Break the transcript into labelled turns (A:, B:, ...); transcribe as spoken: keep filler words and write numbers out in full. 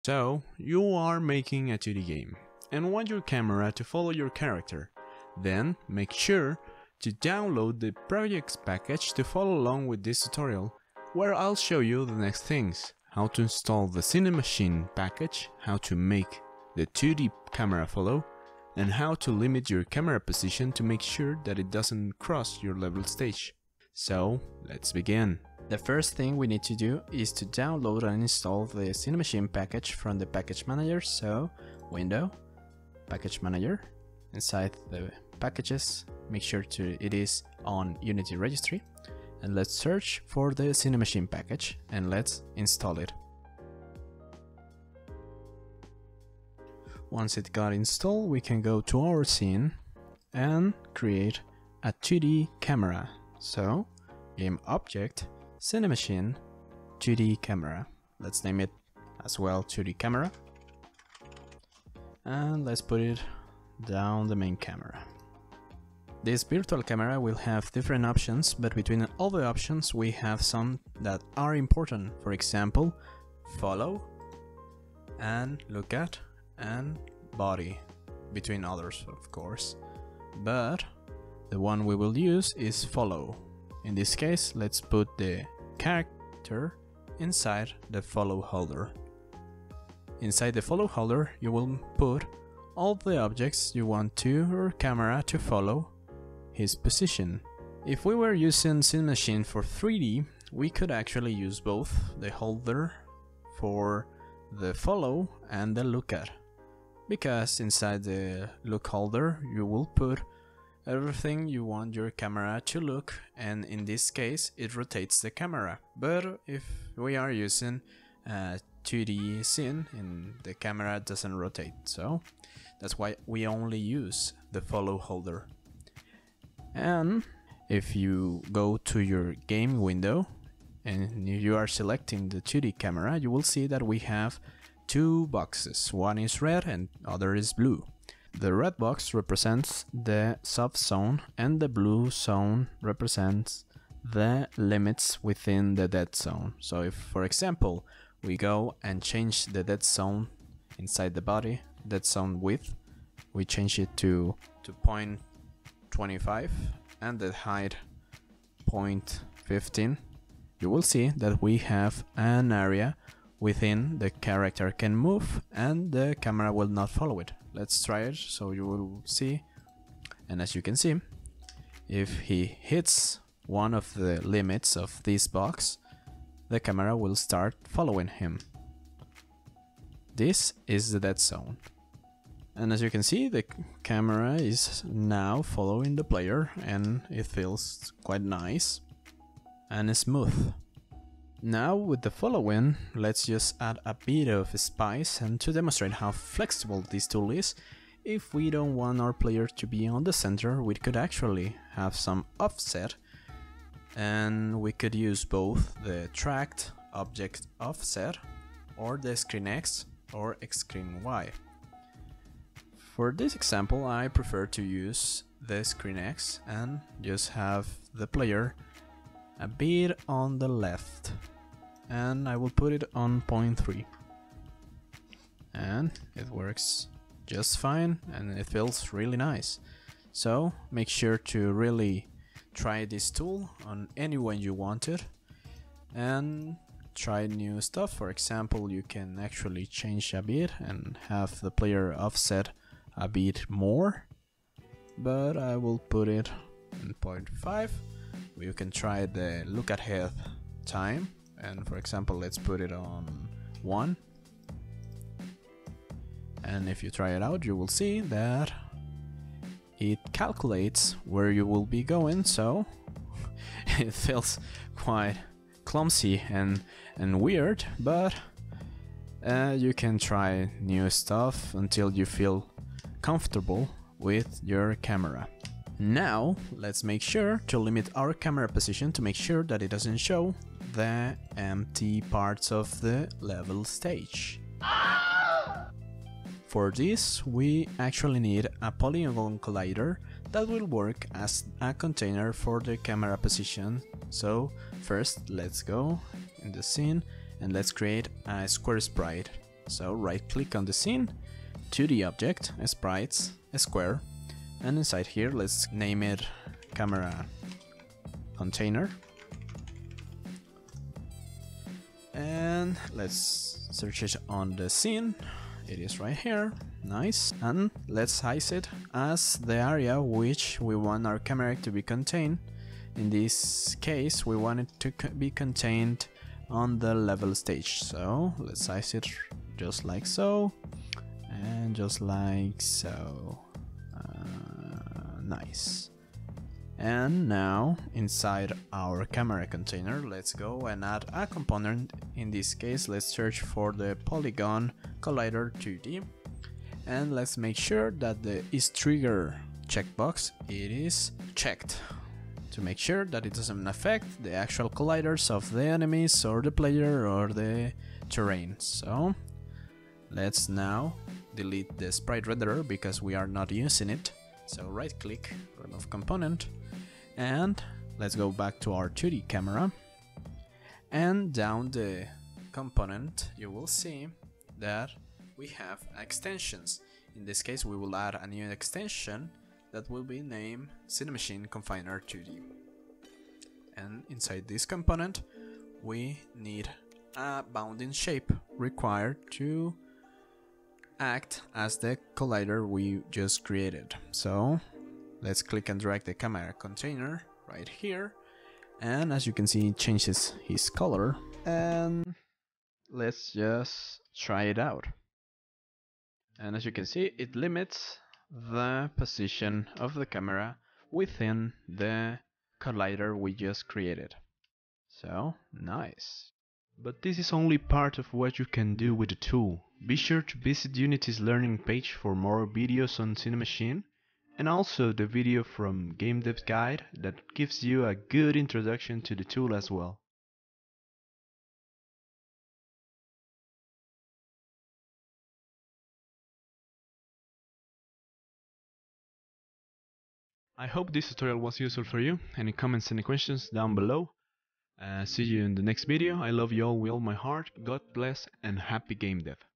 A: So, you are making a two D game and want your camera to follow your character. Then, make sure to download the projects package to follow along with this tutorial, where I'll show you the next things: how to install the CINEMACHINE package, how to make the two D camera follow, and how to limit your camera position to make sure that it doesn't cross your level stage. So, let's begin. The first thing we need to do is to download and install the CINEMACHINE package from the package manager. So, Window, Package Manager, inside the packages, make sure to it is on Unity registry, and let's search for the CINEMACHINE package and let's install it. Once it got installed, we can go to our scene and create a two D camera. So, Game Object, CINEMACHINE, two D camera. Let's name it as well two D camera. And let's put it down the main camera. This virtual camera will have different options, but between all the options we have some that are important. For example, follow and look at and body, between others of course. But the one we will use is follow. In this case, let's put the character inside the follow holder. Inside the follow holder, you will put all the objects you want to your camera to follow his position. If we were using CINEMACHINE for three D, we could actually use both the holder for the follow and the look at, because inside the look holder you will put everything you want your camera to look, and in this case it rotates the camera. But if we are using a two D scene, and the camera doesn't rotate, so that's why we only use the follow holder. And if you go to your game window and you are selecting the two D camera, you will see that we have two boxes. One is red and other is blue. The red box represents the soft zone and the blue zone represents the limits within the dead zone. So if, for example, we go and change the dead zone inside the body, dead zone width, we change it to, to zero point two five and the height zero point one five, you will see that we have an area within the character can move and the camera will not follow it. Let's try it so you will see. And as you can see, if he hits one of the limits of this box, the camera will start following him. This is the dead zone. And as you can see, the camera is now following the player and it feels quite nice and smooth. Now with the following, let's just add a bit of spice, and to demonstrate how flexible this tool is, if we don't want our player to be on the center, we could actually have some offset, and we could use both the tracked object offset or the screen X or screen Y. For this example, I prefer to use the screen X and just have the player a bit on the left, and I will put it on zero point three, and it works just fine and it feels really nice. So make sure to really try this tool on anyone you want it and try new stuff. For example, you can actually change a bit and have the player offset a bit more, but I will put it in zero point five. You can try the look ahead time, and for example, let's put it on one. And if you try it out, you will see that it calculates where you will be going, so it feels quite clumsy and, and weird, but uh, you can try new stuff until you feel comfortable with your camera. Now let's make sure to limit our camera position to make sure that it doesn't show the empty parts of the level stage. For this, we actually need a polygon collider that will work as a container for the camera position. So first, let's go in the scene and let's create a square sprite. So right click on the scene, two D object, sprites, a square, and inside here let's name it camera container. And let's search it on the scene. It is right here. Nice. And let's size it as the area which we want our camera to be contained. In this case, we want it to co be contained on the level stage. So let's size it just like so, and just like so. Uh, nice. And now inside our camera container, let's go and add a component. In this case, let's search for the polygon collider two D, and let's make sure that the is trigger checkbox it is checked to make sure that it doesn't affect the actual colliders of the enemies or the player or the terrain. So let's now delete the sprite renderer because we are not using it. So right click, remove component, and let's go back to our two D camera, and down the component you will see that we have extensions. In this case we will add a new extension that will be named CINEMACHINE Confiner two D, and inside this component we need a bounding shape required to act as the collider we just created. So let's click and drag the camera container right here, and as you can see it changes his color, and let's just try it out. And as you can see, it limits the position of the camera within the collider we just created. So nice. But this is only part of what you can do with the tool. Be sure to visit Unity's learning page for more videos on CINEMACHINE, and also the video from Game Dev Guide that gives you a good introduction to the tool as well. I hope this tutorial was useful for you. Any comments, any questions down below. Uh, see you in the next video. I love you all with all my heart. God bless and happy game dev.